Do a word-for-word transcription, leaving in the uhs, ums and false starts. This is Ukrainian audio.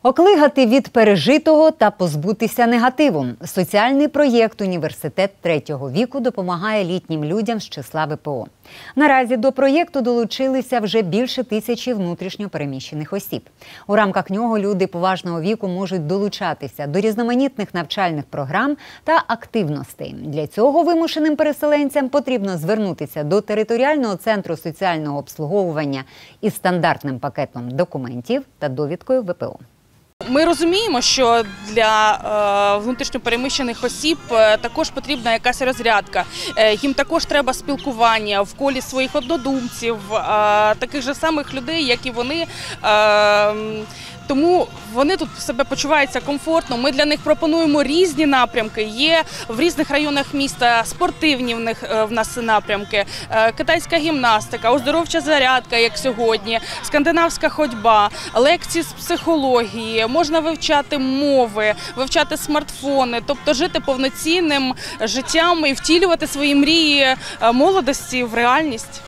Оклигати від пережитого та позбутися негативу. Соціальний проєкт «Університет третього віку» допомагає літнім людям з числа ве пе о. Наразі до проєкту долучилися вже більше тисячі внутрішньо переміщених осіб. У рамках нього люди поважного віку можуть долучатися до різноманітних навчальних програм та активностей. Для цього вимушеним переселенцям потрібно звернутися до територіального центру соціального обслуговування із стандартним пакетом документів та довідкою ве пе о. Ми розуміємо, що для е, внутрішньопереміщених осіб е, також потрібна якась розрядка. Е, їм також треба спілкування в колі своїх однодумців, е, таких же самих людей, як і вони. Е, Тому вони тут себе почуваються комфортно. Ми для них пропонуємо різні напрямки. Є в різних районах міста спортивні в них в нас напрямки, китайська гімнастика, оздоровча зарядка, як сьогодні, скандинавська ходьба, лекції з психології, можна вивчати мови, вивчати смартфони, тобто жити повноцінним життям і втілювати свої мрії молодості в реальність.